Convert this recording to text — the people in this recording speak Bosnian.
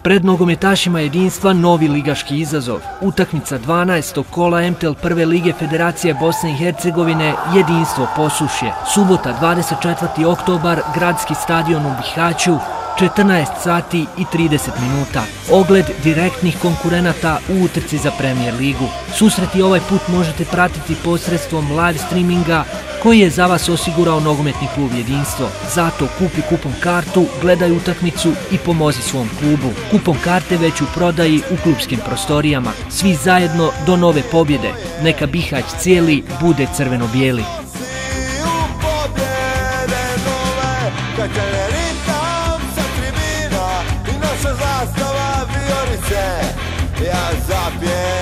Pred nogometašima Jedinstva novi ligaški izazov. Utakmica 12. kola MTL prve lige Federacije Bosne i Hercegovine Jedinstvo Posušje. Subota 24. oktobar, gradski stadion u Bihaću, 14 sati i 30 minuta. Ogled direktnih konkurenata u utrci za Premier ligu. Susreti ovaj put možete pratiti posredstvom live streaminga koji je za vas osigurao nogometni klub Jedinstvo. Zato kupi kupon kartu, gledaj utakmicu i pomozi svom klubu. Kupon karte već u prodaji u klubskim prostorijama. Svi zajedno do nove pobjede. Neka Bihać cijeli bude crveno-bijeli. Zastava Viorice, ja zapijem.